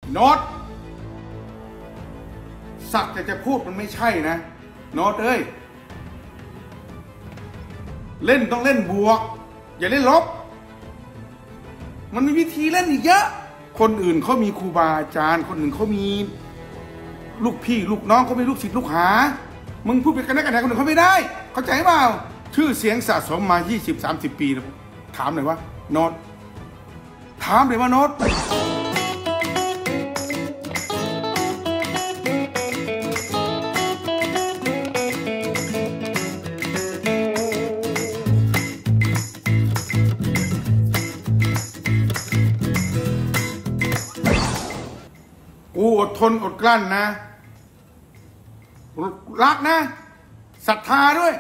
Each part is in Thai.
โน้ตสักแต่จะพูดมันไม่ใช่นะโน้ตเอ้ยเล่นต้องเล่นบวกอย่าเล่นลบมันมีวิธีเล่นอีกเยอะคนอื่นเขามีครูบาอาจารย์คนอื่นเขามีลูกพี่ลูกน้องเขามีลูกศิษย์ลูกหามึงพูดไปกันได้กันไหนคนอื่นเขาไม่ได้เข้าใจเปล่าชื่อเสียงสะสมมา 20-30 ปีแล้วถามหน่อยว่าโน้ตถามเลยว่าโน้ตกูอดทนอดกลั้นนะรักนะศรัทธาด้วย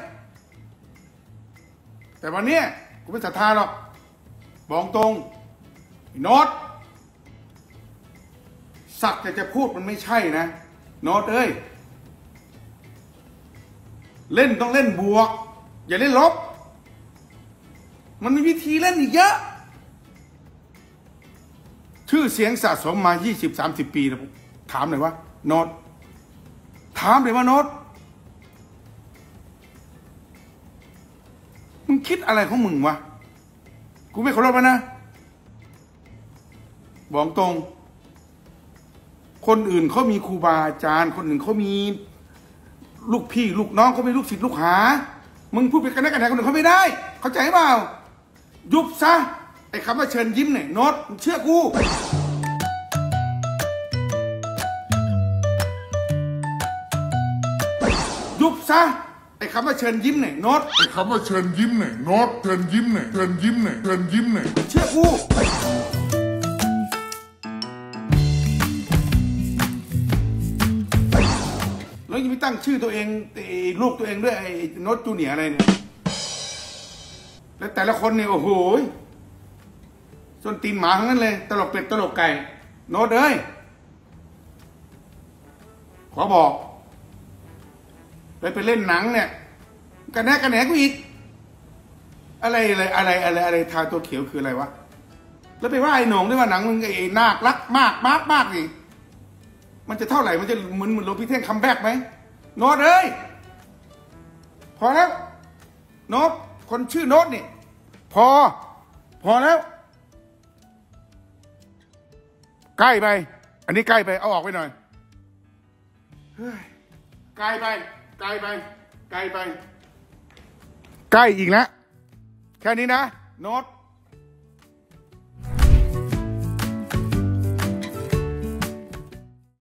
แต่วันนี้กูไม่ศรัทธาหรอกบอกตรงโน้ตสักแต่จะพูดมันไม่ใช่นะโน้ตเอ้ยเล่นต้องเล่นบวกอย่าเล่นลบมันมีวิธีเล่นอีกเยอะชื่อเสียงสะสมมา 20-30 ปีแล้วถามหน่อยว่าโน้ตถามเลยว่าโน้ตมึงคิดอะไรของมึงวะกูไม่เคารพนะบอกตรงคนอื่นเขามีครูบาอาจารย์คนอื่นเขามีลูกพี่ลูกน้องเขามีลูกศิษย์ลูกหามึงพูดไปกันได้กันไหนคนอื่นเขาไม่ได้เข้าใจเปล่ายุบซะไอ้คำว่าเชิญยิ้มเนี่ยโน้ตเชื่อกูยุบซะไอ้คำว่าเชิญยิ้มเนี่ยโน้ตไอ้คำว่าเชิญยิ้มเนี่ยโน้ตเชิญยิ้มเนี่ยเชิญยิ้มเนี่ยเชิญยิ้มเนี่ยเชื่อกูแล้วยังไม่ตั้งชื่อตัวเองลูกตัวเองด้วยไอ้โน้ตจูเนียร์อะไรเนี่ยแล้วแต่ละคนเนี่ยโอ้โหส้นตีนหมาทั้งนั้นเลยตลกเป็ดตลกไก่โน้ตเอ้ยขอบอกไปเล่นหนังเนี่ยกันแน่กันแหนกูอีกอะไรทาตัวเขียวคืออะไรวะแล้วไปว่าไอ้หนงด้วยว่าหนังมึงไอ้นาครักมากนี่มันจะเท่าไหร่มันจะเหมือนหลวงพี่เท่งคัมแบ็กไหมโน้ตเอ้ยพอแล้วโน้ตคนชื่อโน้ตนี่พอแล้วใกล้ไปอันนี้ใกล้ไปเอาออกไปหน่อยใกล้ไปใกล้อีกแล้วแค่นี้นะโน้ต